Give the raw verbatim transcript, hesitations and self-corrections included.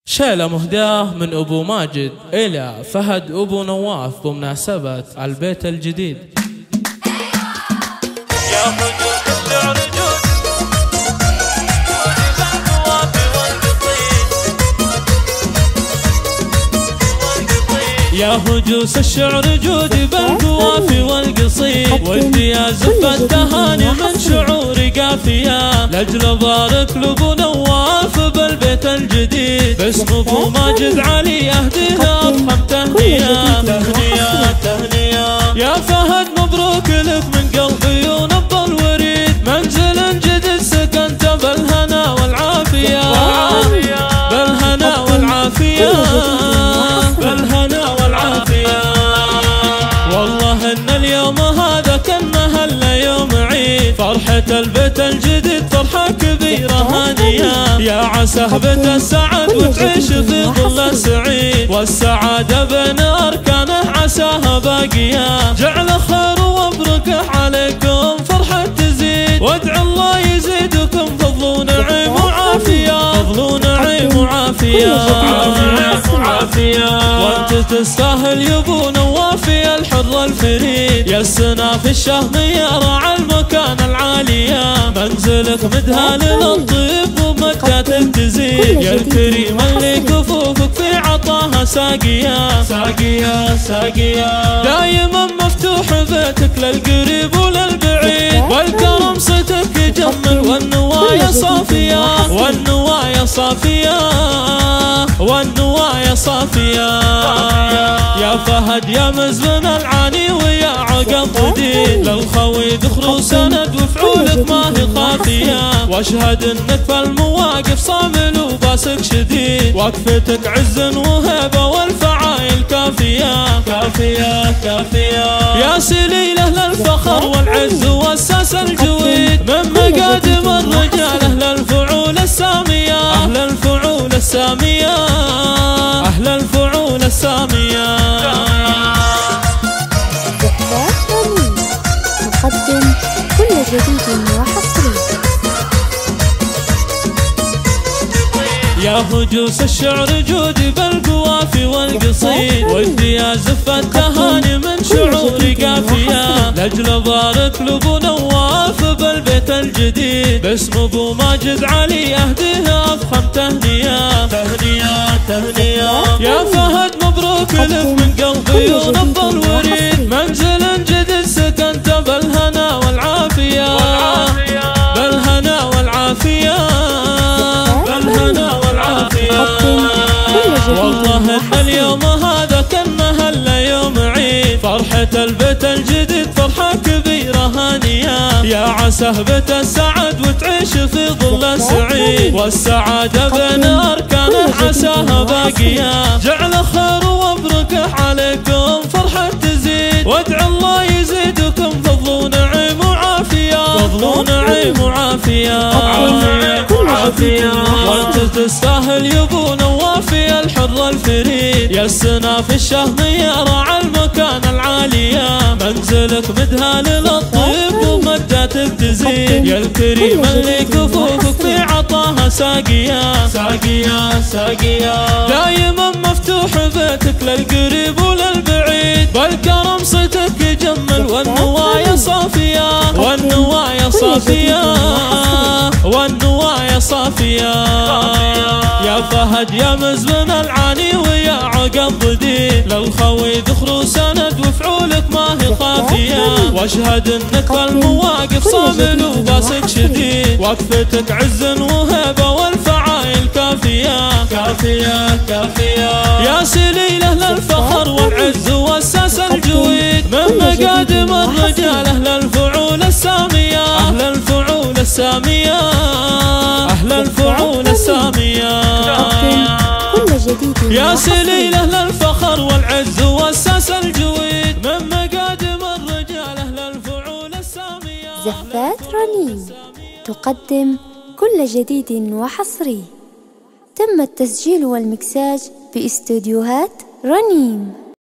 شيلة مهداة من أبو ماجد إلى فهد أبو نواف بمناسبة البيت الجديد. يا هجوم الشعر جود يا هجوس الشعر جودي بالقوافي والقصيد، ودي يا زفة التهاني من شعوري قافية، لاجل بارك لابو نواف بالبيت الجديد، باسم ابو ماجد علي اهديها افخم تهنية. تهنية تهنية يا فهد مبروك لك من قلبي ونبض الوريد، منزل جديد سكنت بالهنا والعافية، بالهنا والعافية، بالهنا والعافية. والله ان اليوم هذا كأنه الا يوم عيد، فرحة البيت الجديد فرحة كبيرة هانية، يا عسى بيت السعد وتعيش في ظل سعيد، والسعادة بين اركانه عساها باقية، جعل خير وبركة عليكم فرحة تزيد، وادعو الله يزيدكم فضل ونعيم وعافية، فضل ونعيم وعافية، عافية. وانت تستاهل يا ابو نواف يا الحر الفريد، يا السنا في الشهمية راعى المكان العالية، منزلك مدهان للطيب ومدتك تزيد، يا الكريم اللي كفوفك في عطاها ساقية، ساقية ساقية. دايما مفتوح بيتك للقريب وللبعيد، والكرم صيتك يجمل والنوايا صافية، والنوايا صافية، والنوايا صافية. يا فهد يا مزمن العاني ويا عقب ضديد، للخوي دخلوا سند وفعولك ما هي خافية، واشهد انك في المواقف صامل وباسك شديد، وقفتك عز وهيبة والفعايل كافية، كافية كافية. يا سليله للفخر والعز والساس الجويد، من مقادم الرجال اهل الفعول السامية، اهل الفعول السامية، أهل الفعول السامية. تقدم كل جديد وحصري. يا هجوس الشعر جودي بالقوافي والقصيد، ودي يا زفة التهاني من شعوري قافية، لاجل بارك لابو نواف بالبيت الجديد، باسم ابو ماجد علي اهديها افخم تهنية. تهنية تهنية يا فهد مبروك لك من قلبي ونبض الوريد، منزل جديد سكنت بالهنا والعافية، بالهنا والعافية، بالهنا والعافية. والله ان اليوم هذا كأنه الا يوم عيد، فرحة البيت الجديد فرحة كبيرة هانية، يا عسى بيت السعد وتعيش في ظل سعيد، والسعادة بين اركانه عساها باقية، جعل خير وبركة عليكم فرحة تزيد، وادعو الله يزيدكم فضل ونعيم وعافية، فضل ونعيم وعافية، عافية. وانت تستاهل يا ابو نواف يا الحر الفريد، يا السنا في الشهمية راعى المكان العالية، منزلك مدهان للطيب ومدتك تزيد، يا الكريم اللي كفوفك في عطاها ساقية، ساقية ساقية. دايما مفتوح بيتك للقريب وللبعيد، بالكرم صيتك يجمل والنوايا صافية، والنوايا صافية، والنوايا صافية. يا فهد يا مزمن العاني ويا عقب ضديد، للخوي دخلوا سند وفعولك ما هي خافية، واشهد انك في المواقف صامل وباسك شديد، وقفتك عز وهيبة والفعايل كافية، كافية كافية. يا سليله للفخر والعز والساس الجويد، من مقادم الرجال اهل الفعول السامية، اهل الفعول السامية، أهل الفعول السامية. يا سليله للفخر والعز والساس الجويد، من مقادم الرجال أهل الفعول السامية. زفات رنين تقدم كل جديد وحصري. تم التسجيل والمكساج باستوديوهات رنين.